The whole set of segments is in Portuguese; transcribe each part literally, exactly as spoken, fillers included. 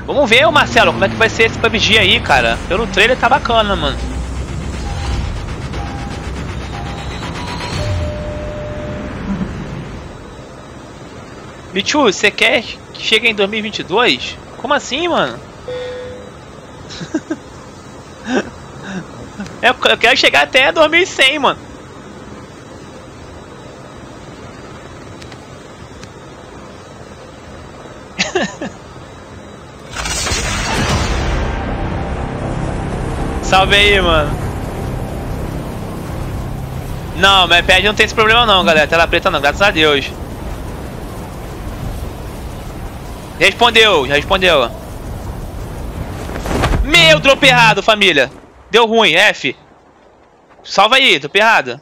Vamos ver, Marcelo, como é que vai ser esse P U B G aí, cara. Pelo trailer tá bacana, mano. Michu, você quer que chegue em dois mil e vinte e dois? Como assim, mano? Eu quero chegar até dois mil e cem, mano. Salve aí, mano. Não, mas pad não tem esse problema não, galera. Tela preta não, graças a Deus. Respondeu, já respondeu. Meu, drop errado, família. Deu ruim, F. Salva aí, drop errado.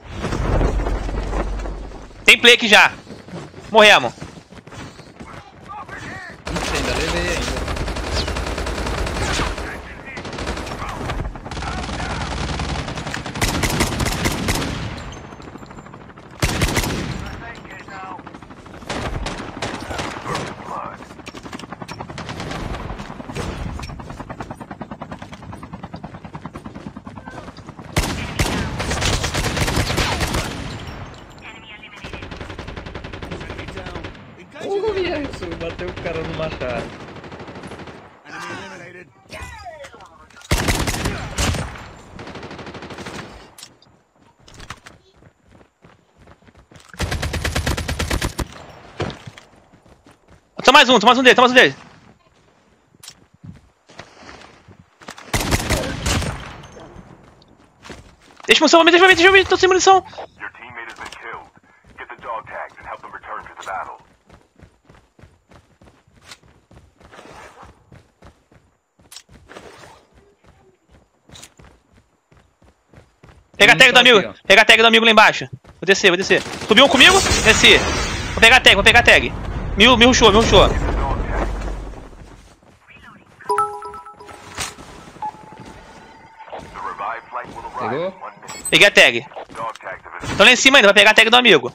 Tem play aqui já. Morremos. Ainda levei ainda. Uh, isso, bateu o cara no machado. Toma mais um, toma mais um dele, toma mais um dele. Deixa munição, deixa eu ver, deixa eu ver, tô sem munição. Pega a tag do amigo, aqui, pega a tag do amigo lá embaixo. Vou descer, vou descer. Subiu um comigo? Desci. Vou pegar a tag, vou pegar a tag. Me, me rushou, me rushou. Pegou? Peguei a tag. Tô lá em cima ainda, vai pegar a tag do amigo.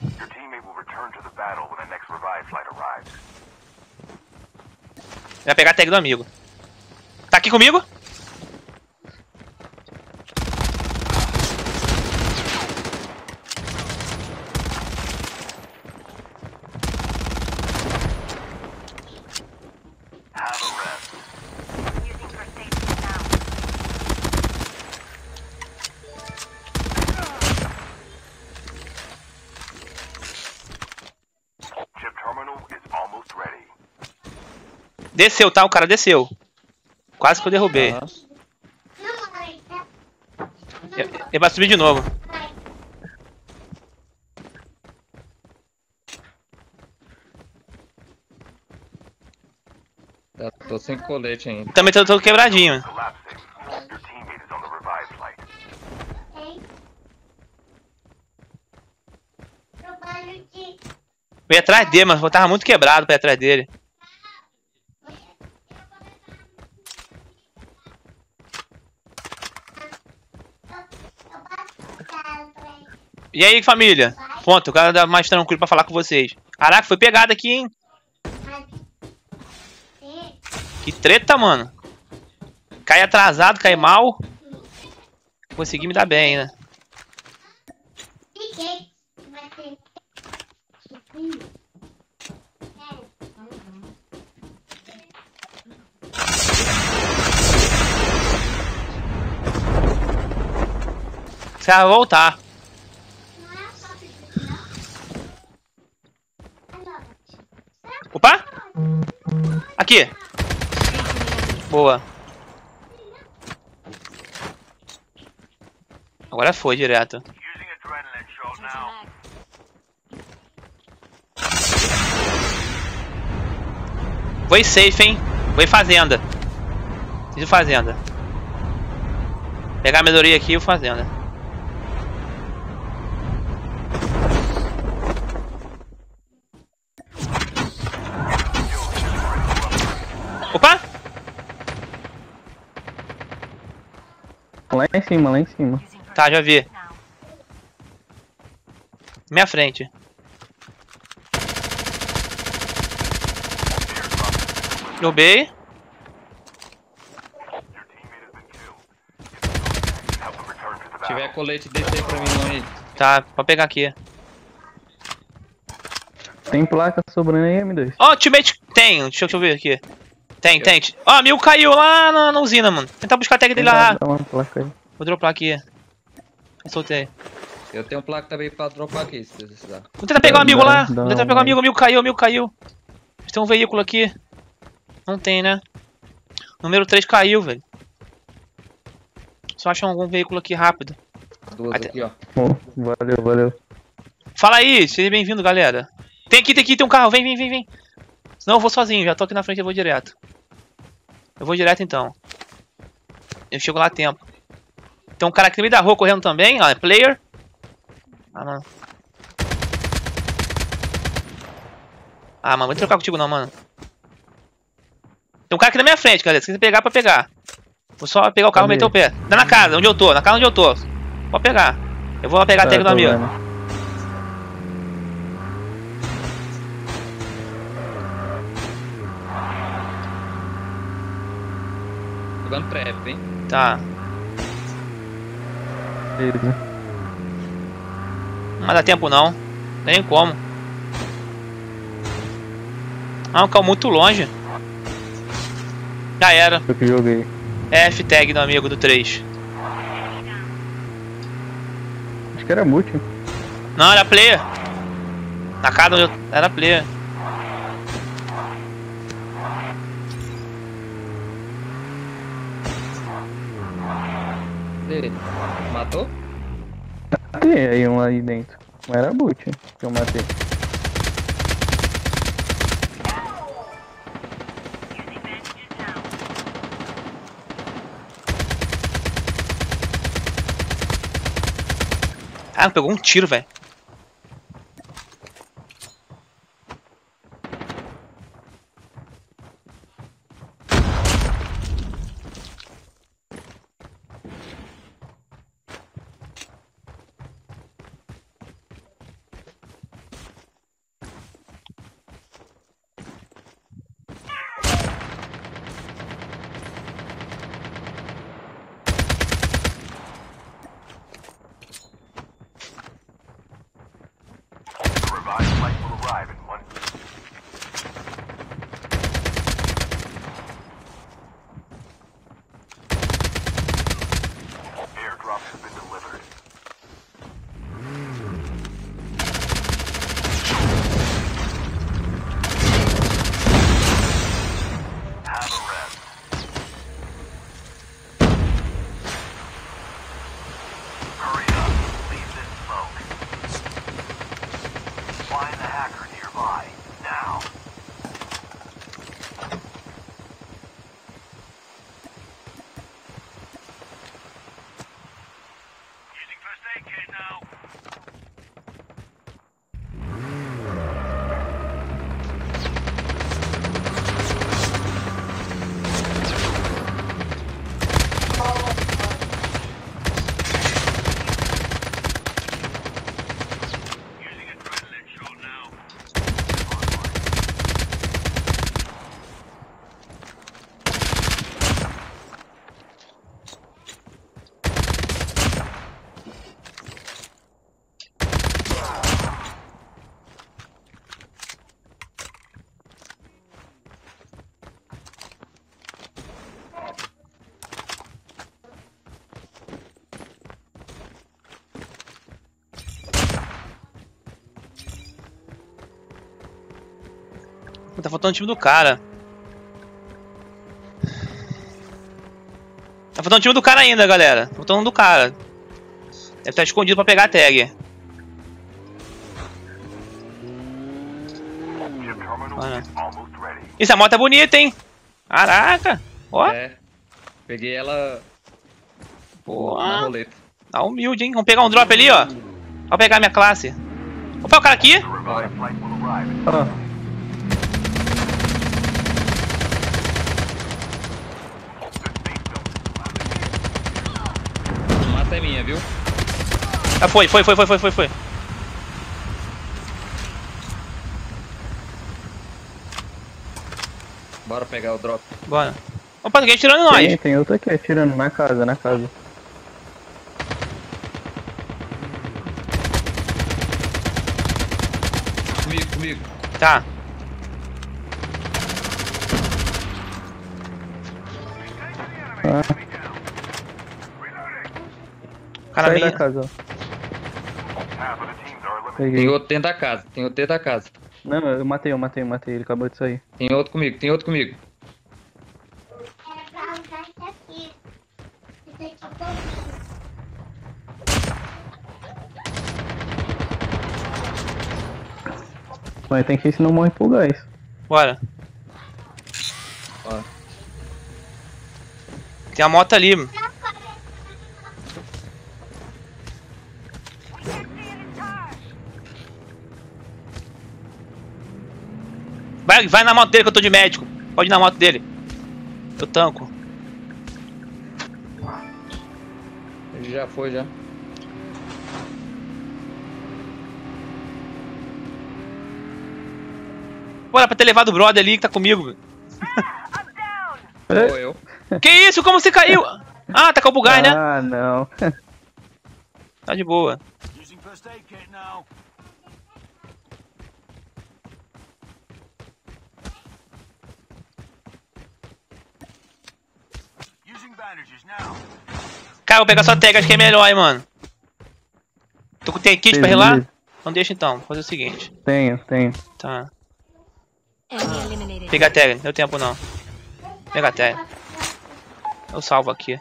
Vai pegar a tag do amigo. Tá aqui comigo? Desceu, tá? O cara desceu. Quase que eu derrubei. Ele vai subir de novo. Eu tô sem colete ainda. Também tô, tô quebradinho. Eu ia atrás dele, mas eu tava muito quebrado pra ir atrás dele. E aí, família? Ponto, o cara dá mais tranquilo pra falar com vocês. Caraca, foi pegada aqui, hein? Que treta, mano. Cai atrasado, cai mal. Consegui me dar bem, né? Você vai voltar. Opa! Aqui! Boa. Agora foi direto. Foi safe, hein? Foi fazenda. Fiz fazenda. Pegar a melhoria aqui e fazenda. Opa! Lá em cima, lá em cima. Tá, já vi. Minha frente. Derrubei. tiver colete, deixa aí pra mim não aí. Tá, pode pegar aqui. Tem placa sobrando aí, M dois. Ó, oh, teammate. Tem, deixa eu, deixa eu ver aqui. Tem, eu... tem. Ó, oh, amigo caiu lá na, na usina, mano. Tentar buscar a tag dele lá. Dá uma placa aí. Vou dropar aqui. Eu soltei. Eu tenho placa também pra dropar aqui, se precisar. Vou tentar pegar o um amigo dá, lá. dá, Vou tentar pegar o um amigo, o amigo caiu, o amigo caiu. Tem um veículo aqui. Não tem, né? Número três caiu, velho. Só achar algum veículo aqui rápido. Duas Até... aqui, ó. Oh, valeu, valeu. Fala aí, seja bem-vindo, galera. Tem aqui, tem aqui, tem um carro. Vem, vem, vem, vem. Senão eu vou sozinho, já tô aqui na frente, eu vou direto. Eu vou direto então. Eu chego lá a tempo. Tem um cara aqui no meio da rua correndo também, ó, é player. Ah, mano. Ah, mano, vou trocar contigo não, mano. Tem um cara aqui na minha frente, galera. Se quiser pegar, pra pegar. Vou só pegar o carro e meter o pé. Dá na casa, onde eu tô, na casa onde eu tô. Pode pegar. Eu vou pegar a tag do amigo. Jogando trap, hein? Tá. Beleza. Não vai dar tempo não. Não tem nem como. Ah, um carro muito longe. Já era. Eu que joguei. F tag do amigo do três. Acho que era multi. Não, era player. Na casa onde eu... Era player. Ele matou? Tem aí um aí dentro. Não era boot que eu matei. Ah, pegou um tiro, velho. Tá faltando o time do cara. Tá faltando o time do cara ainda, galera. Tá faltando um do cara. Deve estar escondido pra pegar a tag. Olha. Isso, a moto é bonita, hein? Caraca. Ó. É. Peguei ela... Pô. na roleta. Tá humilde, hein? Vamos pegar um drop ali, ó. Vou pegar minha classe. Opa, o cara aqui. Bora. Ah. Mata é minha, viu? Ah, foi, foi, foi, foi, foi, foi, foi. Bora pegar o drop. Bora. Opa, ninguém tirando nós. Tem, tem outro aqui atirando na casa, na casa. Tá. Ah, Cara, sai minha... da casa, ó. Peguei. Tem outro dentro da casa, tem outro dentro da casa. Não, eu matei, eu matei, eu matei. Ele acabou de sair. Tem outro comigo, tem outro comigo. Mas tem que ir, senão morre pro gás. Bora. Ó. Tem a moto ali. Vai, vai na moto dele que eu tô de médico. Pode ir na moto dele. Eu tanco. Ele já foi, já. Bora pra ter levado o brother ali que tá comigo. Ou eu. Que isso? Como você caiu? Ah, tá com o bugai, né? Ah, não. Tá de boa. Using first aid kit now. Using bandages now. Cara, vou pegar sua tag, acho que é melhor, hein, mano. Tu tem kit pra relar? Beleza. Não deixa então, vou fazer o seguinte. Tenho, tenho. Tá. Enemy eliminated. Pega a tag, não deu tempo não. Pega a tag. Eu salvo aqui.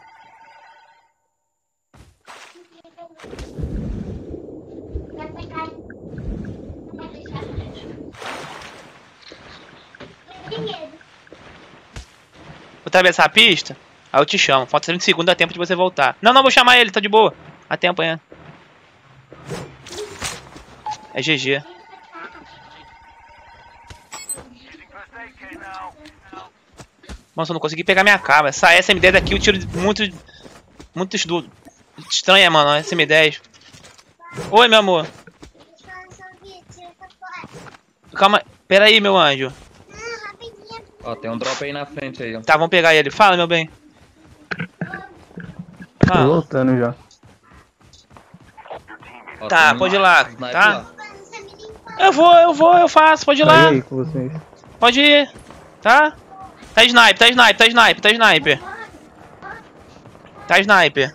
Vou atravessar a pista, aí eu te chamo. Falta trinta segundos, dá tempo de você voltar. Não, não, vou chamar ele, tá de boa. Há tempo ainda. É G G. Using first aid kit now. Nossa, eu não consegui pegar minha cara. Essa S M dez daqui eu tiro muito... Muito estudo. Estranha, mano, a S M dez. Oi, meu amor. Calma, pera aí, meu anjo. Ó, tem um drop aí na frente aí, ó. Tá, vamos pegar ele. Fala, meu bem. Tô Fala. voltando já. Ó, Tá, tem um pode ir lá, sniper tá? lá. Eu vou, eu vou, eu faço. Pode ir Sai lá. aí com vocês. Pode ir. Tá? Tá sniper, tá sniper, tá sniper, tá sniper. Tá sniper.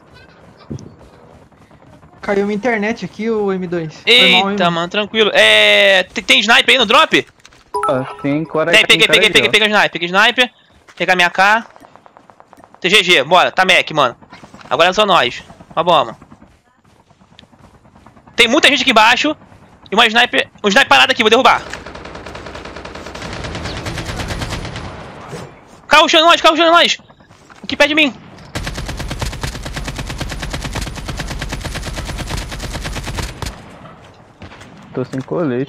Caiu minha internet aqui, o M dois. Foi mal, hein, Eita, mano. mano, tranquilo. É. Tem, tem sniper aí no drop? Ó, tem quarenta. Tem, peguei, peguei, peguei, peguei sniper, peguei sniper. Pegar minha K. T G G, bora, tá Mac, mano. Agora é só nós. Mas vamos. Tem muita gente aqui embaixo. E uma sniper. Um sniper parado aqui, vou derrubar. Carro puxando nós, carro puxando nós. Aqui perto de mim. Tô sem colete.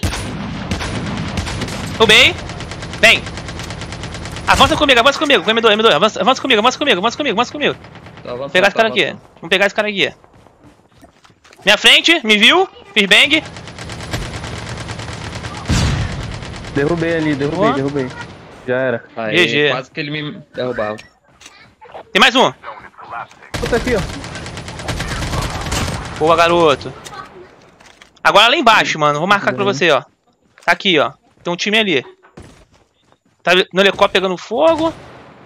Roubei. Vem. Avança comigo, avança comigo. Com M dois, M dois. Avança, avança comigo, avança comigo, avança comigo, avança comigo. Tá avançando, Vou pegar esse tá cara aqui. avançando. Vamos pegar esse cara aqui. Minha frente, me viu? Fiz bang. Derrubei ali, derrubei, Ó. derrubei. Já era. Aí, G G. quase que ele me derrubava. Tem mais um. Puta aqui, ó. Boa, garoto. Agora lá embaixo, mano. Vou marcar pra você, ó. Tá aqui, ó. Tem um time ali. Tá no helicóptero pegando fogo.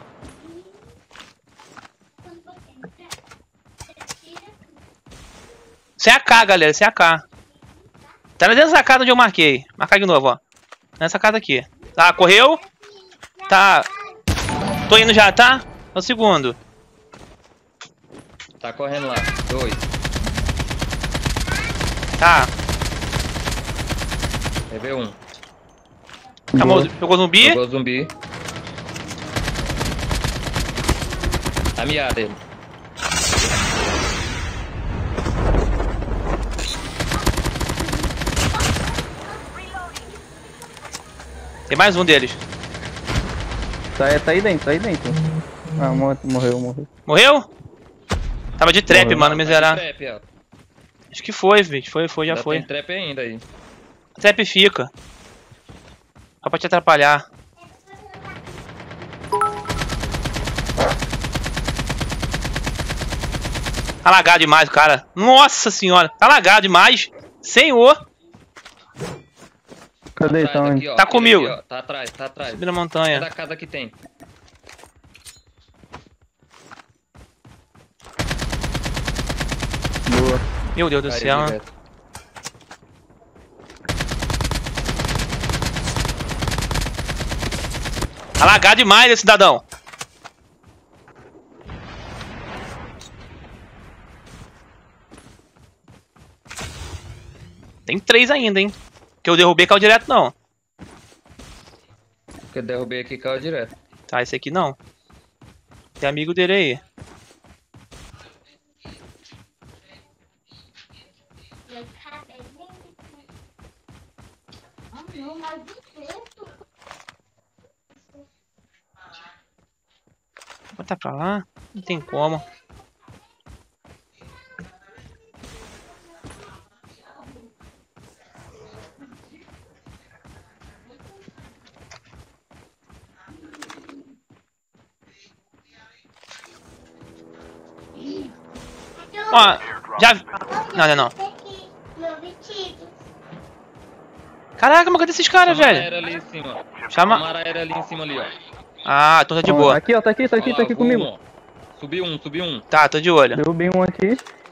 Isso é A K, galera. Isso é A K. Tá dentro dessa casa onde eu marquei. Marcar de novo, ó. Nessa casa aqui. Tá, correu. Tá. Tô indo já, tá? É o segundo. Tá correndo lá. Dois. Tá. Levei um. Chamou, pegou zumbi. Pegou o zumbi. A miada ele. Tem mais um deles. Tá, tá aí dentro, tá aí dentro. Ah, morreu, morreu, morreu. Morreu? Tava de trap, Morreu. mano, miserável. Tem trap, ó. Acho que foi, bicho. Foi, foi, já Ainda foi. Tem trap ainda aí. Trap fica. Só pra te atrapalhar. Tá lagado demais, cara. Nossa senhora. Tá lagado demais. Senhor. Cadê? Tá Tá atrás, onde? aqui, ó, Tá aquele comigo. aqui, ó, tá atrás, tá atrás. Subi na É montanha. da casa que tem. Boa. Meu Deus do Caiu céu. direto. Tá lagado demais esse cidadão. Tem três ainda, hein? Que eu derrubei caiu direto, não. Que eu derrubei aqui, caiu direto. Tá, esse aqui não. Tem amigo dele aí. Vou botar pra lá. Não tem como. Ó, já... Não, não, não. Caraca, mas cadê esses caras, Chama a velho? aérea ali em cima. Chama... Chama a aérea ali em cima ali, ó. Ah, então tá de Ó, boa. Aqui, ó, tá aqui, tá aqui, Olha tá lá, aqui voa comigo. um, ó. Subiu um, subiu um. Tá, tô de olho. Derrubei um aqui.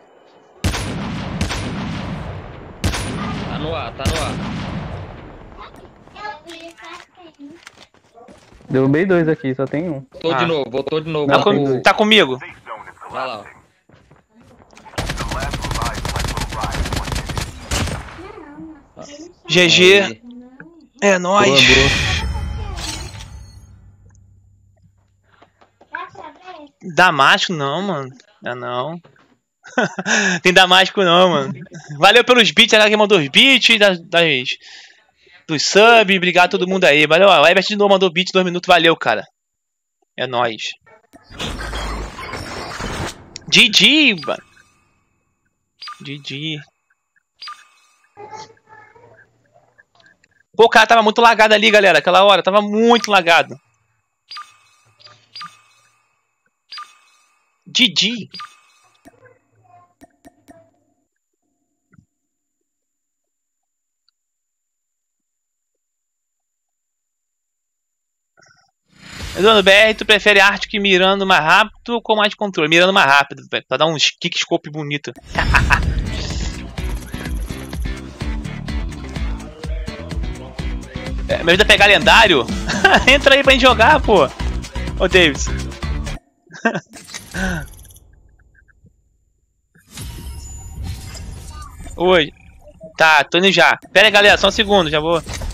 Tá no ar, tá no ar. Derrubei dois aqui, só tem um. Tô Ah. de novo, voltou de novo. Tá, lá com- pro- tá comigo. Safe zone is Vai lá, ó. collapsing. The last revived flight will arrive in one minute. G G. Aí. É nóis. Boa, boa. Damasco não, mano. Ah, não. Tem Damasco não, mano. Valeu pelos beats, a galera que mandou os beats, das, das, dos subs, obrigado a todo mundo aí. Valeu, ó, o Ebert de novo mandou beat, dois minutos, valeu, cara. É nóis. G G, mano. G G. Pô, o cara tava muito lagado ali, galera, aquela hora, tava muito lagado. G G. Eduardo B R, tu prefere arte que mirando mais rápido ou com mais controle? Mirando mais rápido, velho, pra dar uns kickscope bonito. É, me ajuda a pegar lendário? Entra aí pra gente jogar, pô. Ô, Davis. Oi. Tá, tô indo já. Pera aí, galera, só um segundo, já vou.